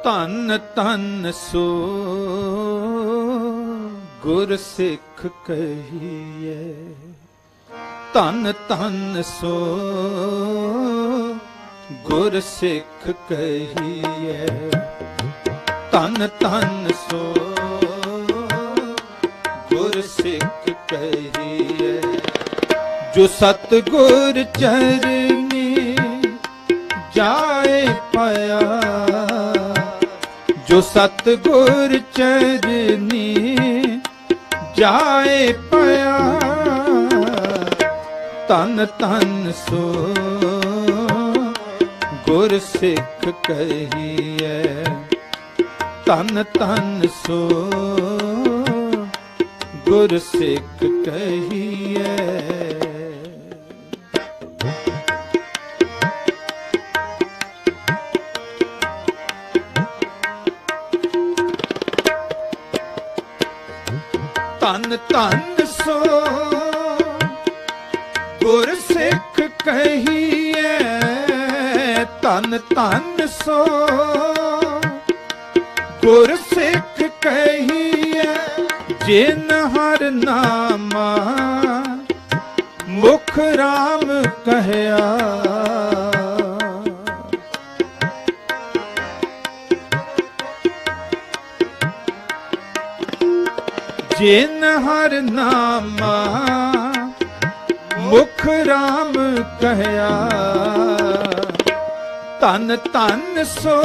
ਧਨ ਧਨ ਸੋ ਗੁਰ ਸਿੱਖ ਕਹੀਏ, ਧਨ ਧਨ ਸੋ ਗੁਰ ਸਿੱਖ ਕਹੀਏ, ਧਨ ਧਨ ਸੋ ਗੁਰ ਸਿੱਖ ਕਹੀਏ। ਜੋ ਸਤਿਗੁਰ ਚਰਨੀ ਜਾਏ ਪਾਇਆ, ਜੋ ਸਤਿਗੁਰ ਚਰਨੀ ਜਾਏ ਪਾਇਆ, ਧਨ ਧਨ ਸੋ ਗੁਰ ਸਿੱਖ ਕਹੀਏ, ਧਨ ਧਨ ਸੋ ਗੁਰ ਸਿੱਖ ਕਹੀਏ। ਧਨ ਧਨ ਸੋ ਗੁਰ ਸਿੱਖ ਕਹੀਏ, ਧਨ ਧਨ ਸੋ ਗੁਰ ਸਿੱਖ ਕਹੀਏ। ਜਿਨ ਹਰ ਨਾਮਾ ਮੁਖ ਰਾਮ ਕਹਿਆ, ਜਿਨ ਹਰ ਨਾਮਾ ਮੁਖ ਰਾਮ ਕਹਿਆ, ਧਨ ਧਨ ਸੋ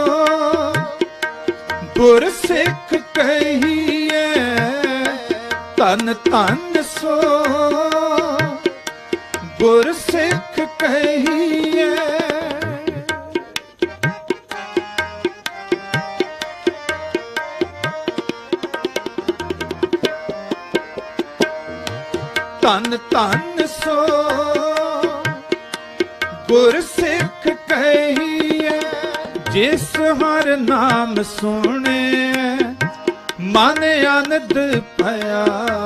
ਗੁਰ ਸਿੱਖ ਕਹੀਏ, ਧਨ ਧਨ ਸੋ ਗੁਰ ਸਿੱਖ ਕਹੀਏ। ਧਨ ਧਨ ਸੋ ਗੁਰ ਸਿੱਖ ਕਹੀਏ। ਜਿਸ ਹਰ ਨਾਮ ਸੁਣੇ ਮਨ ਆਨੰਦ ਭਇਆ,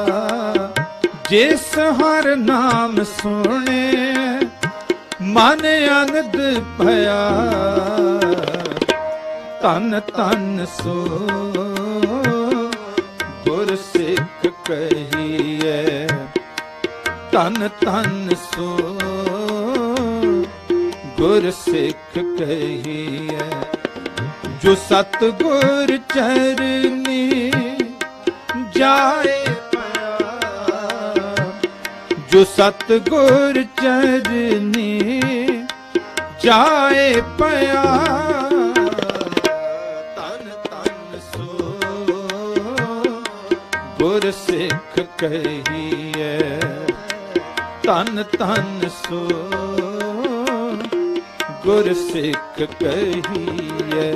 ਜਿਸ ਹਰ ਨਾਮ ਸੁਣੇ ਮਨ ਆਨੰਦ ਭਇਆ, ਧਨ ਧਨ ਸੋ ਗੁਰ ਸਿੱਖ ਕਹੀਏ, ਧਨ ਧਨ ਸੋ ਗੁਰ ਸਿੱਖ ਕਹੀਏ। ਜੋ ਸਤਿਗੁਰ ਚਰਨੀ ਜਾਏ ਪਾਇਆ, ਜੋ ਸਤਿਗੁਰ ਚਰਨੀ ਜਾਏ ਪਾਇਆ, ਧਨ ਧਨ ਸੋ ਗੁਰ ਸਿੱਖ ਕਹੀਏ, ਧਨ ਧਨ ਸੋ ਗੁਰ ਸਿੱਖ ਕਹੀਏ।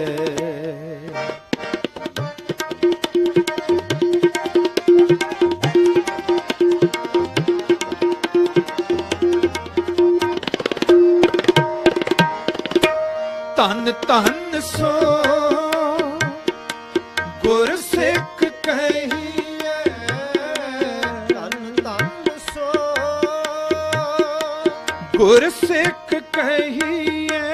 ਧਨ ਧਨ ਸੋ ਗੁਰ ਸਿੱਖ ਕਹੀਏ, ਧਨ ਧਨ ਸੋ ਗੁਰ ਸਿੱਖ ਕਹੀਏ।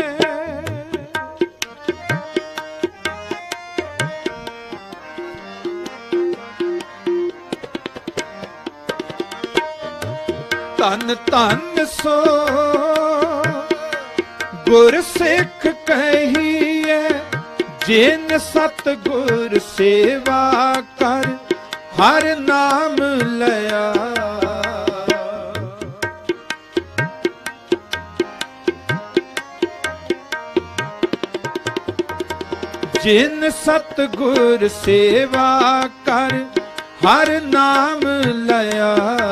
ਧਨ ਧਨ ਸੋ ਗੁਰ ਸਿੱਖ ਕਹੀਏ। ਜਿਨ ਸਤਿਗੁਰ ਸੇਵਾ ਕਰ ਹਰ ਨਾਮ ਲਿਆ, ਜਿਨ ਸਤਿਗੁਰ ਸੇਵਾ ਕਰ ਹਰ ਨਾਮ ਲਿਆ,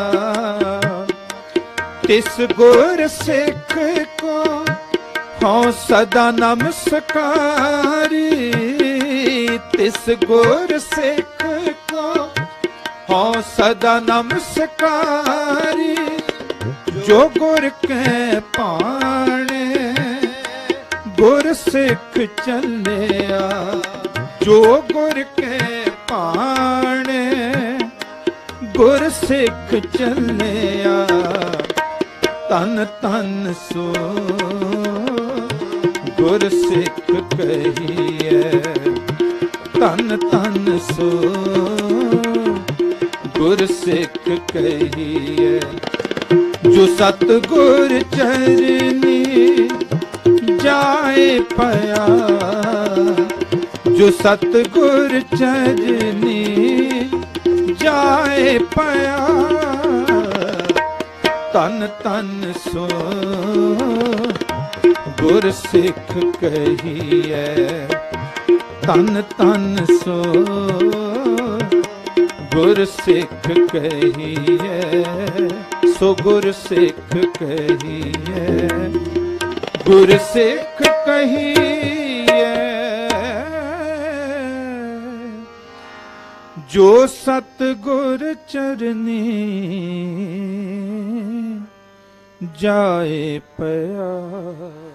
ਤਿਸ ਗੁਰ ਸਿੱਖ ਕੋ ਹਉ ਸਦਾ ਨਮਸਕਾਰੀ, ਤਿਸ ਗੁਰ ਸਿੱਖ ਕੋ ਹਉ ਸਦਾ ਨਮਸਕਾਰੀ। ਜੋ ਗੁਰ ਕੈ ਭਾਣੇ ਗੁਰ ਸਿੱਖ ਚੱਲਿਆ, ਜੋ ਗੁਰ ਕੈ ਭਾਣੇ ਗੁਰ ਸਿੱਖ ਚੱਲਿਆ, ਧਨ ਧਨ ਸੋ ਗੁਰ ਸਿੱਖ ਕਹੀਏ, सो गुर सिख कहिए। जो सतगुर चरनी जाए पया, जो सतगुर चरनी जाए पया, तन तन सो गुर सिख कहिए। तन तन सो गुर सिख कहिए, सो गुर सिख कहिए, गुर सिख कहिए। जो सतगुर चरनी जाए पया।